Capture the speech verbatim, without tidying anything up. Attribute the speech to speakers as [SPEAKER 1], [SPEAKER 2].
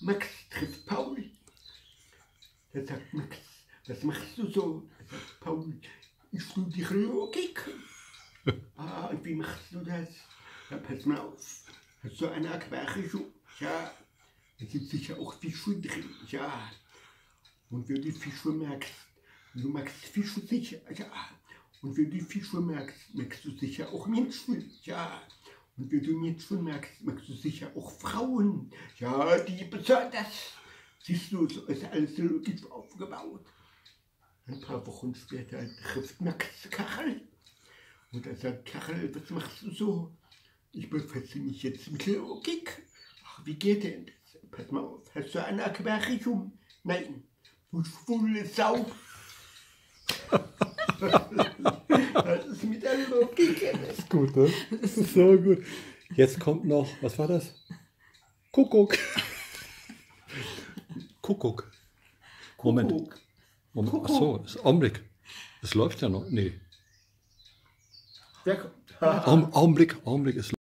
[SPEAKER 1] Max trifft Paul. Da sagt Max, was machst du so? Da sagt Paul, ich studiere Logik. Ah, und wie machst du das? Ja, pass mal auf. Hast du ein Aquarium? Ja. Da sind sicher auch Fische drin. Ja. Und wenn du Fische merkst, du magst Fische sicher. Ja. Und wenn du Fische merkst, merkst du sicher auch Menschen. Ja. Und wenn du Menschen merkst, magst du sicher auch Frauen. Ja, die besonders. Siehst du, so ist alles logisch aufgebaut. Ein paar Wochen später trifft Max Kachel. Und er sagt, Kachel, was machst du so? Ich befasse mich jetzt mit Logik. Ach, wie geht denn das? Pass mal auf, hast du ein Aquarium? Nein, du schwule Sau. Das ist mit der Logik.
[SPEAKER 2] Das ist gut, ne? Das ist so gut. Jetzt kommt noch, was war das? Kuckuck. Kuckuck. Moment.
[SPEAKER 1] Kuckuck.
[SPEAKER 2] Moment.
[SPEAKER 1] Kuckuck.
[SPEAKER 2] Ach so, das ist Augenblick. Es läuft ja noch. Nee.
[SPEAKER 1] Wer kommt?
[SPEAKER 2] Augenblick, Augenblick, es